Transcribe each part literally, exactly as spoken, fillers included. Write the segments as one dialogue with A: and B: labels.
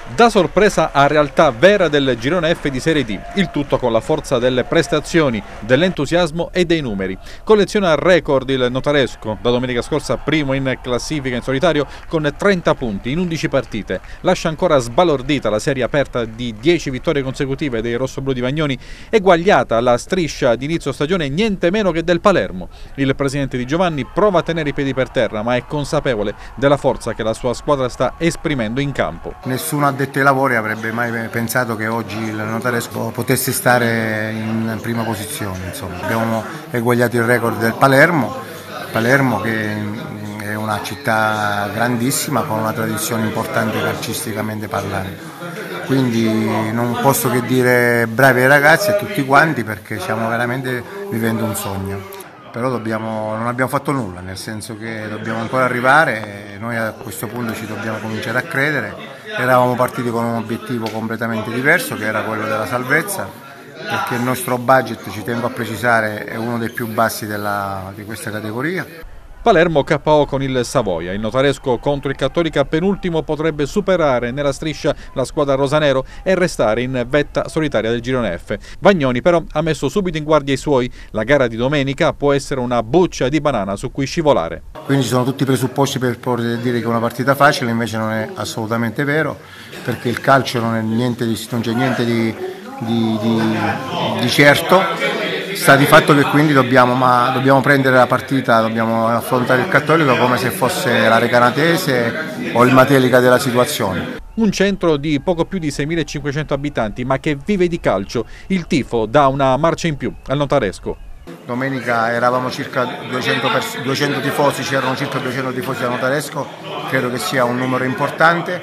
A: Da sorpresa a realtà vera del girone F di Serie D, il tutto con la forza delle prestazioni, dell'entusiasmo e dei numeri. Colleziona record il Notaresco, da domenica scorsa primo in classifica in solitario con trenta punti in undici partite. Lascia ancora sbalordita la serie aperta di dieci vittorie consecutive dei rossoblù di Vagnoni, eguagliata alla striscia di inizio stagione niente meno che del Palermo. Il presidente Di Giovanni prova a tenere i piedi per terra, ma è consapevole della forza che la sua squadra sta esprimendo in campo.
B: Nessuno addetti ai lavori avrebbe mai pensato che oggi il Notaresco potesse stare in prima posizione. Insomma, abbiamo eguagliato il record del Palermo, Palermo che è una città grandissima con una tradizione importante calcisticamente parlando. Quindi non posso che dire bravi ai ragazzi e a tutti quanti, perché stiamo veramente vivendo un sogno. Però dobbiamo, non abbiamo fatto nulla, nel senso che dobbiamo ancora arrivare e noi a questo punto ci dobbiamo cominciare a credere. Eravamo partiti con un obiettivo completamente diverso, che era quello della salvezza, perché il nostro budget, ci tengo a precisare, è uno dei più bassi della, di questa categoria.
A: Palermo K O con il Savoia, il Notaresco contro il Cattolica penultimo potrebbe superare nella striscia la squadra rosanero e restare in vetta solitaria del girone F. Vagnoni però ha messo subito in guardia i suoi, la gara di domenica può essere una buccia di banana su cui scivolare.
B: Quindi ci sono tutti i presupposti per poter dire che è una partita facile, invece non è assolutamente vero, perché il calcio non è niente di, non c'è niente di, di, di, di certo. Sta di fatto che quindi dobbiamo, ma dobbiamo prendere la partita, dobbiamo affrontare il Cattolico come se fosse la Recanatese o il Matelica della situazione.
A: Un centro di poco più di seimilacinquecento abitanti, ma che vive di calcio. Il tifo dà una marcia in più al Notaresco.
B: Domenica eravamo circa duecento, duecento tifosi, c'erano circa duecento tifosi al Notaresco, credo che sia un numero importante.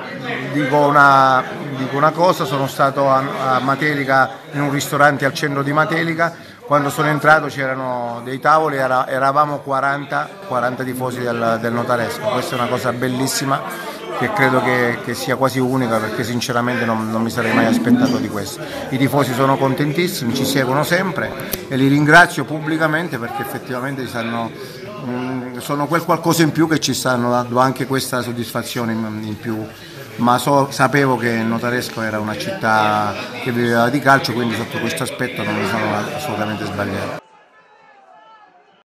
B: Dico una, dico una cosa, sono stato a, a Matelica in un ristorante al centro di Matelica, quando sono entrato c'erano dei tavoli, era, eravamo quaranta, quaranta tifosi del, del Notaresco. Questa è una cosa bellissima che credo che, che sia quasi unica, perché sinceramente non, non mi sarei mai aspettato di questo. I tifosi sono contentissimi, ci seguono sempre e li ringrazio pubblicamente, perché effettivamente sanno, mh, sono quel qualcosa in più che ci stanno dando anche questa soddisfazione in, in più. Ma so, sapevo che Notaresco era una città che viveva di calcio, quindi sotto questo aspetto non mi sono assolutamente sbagliato.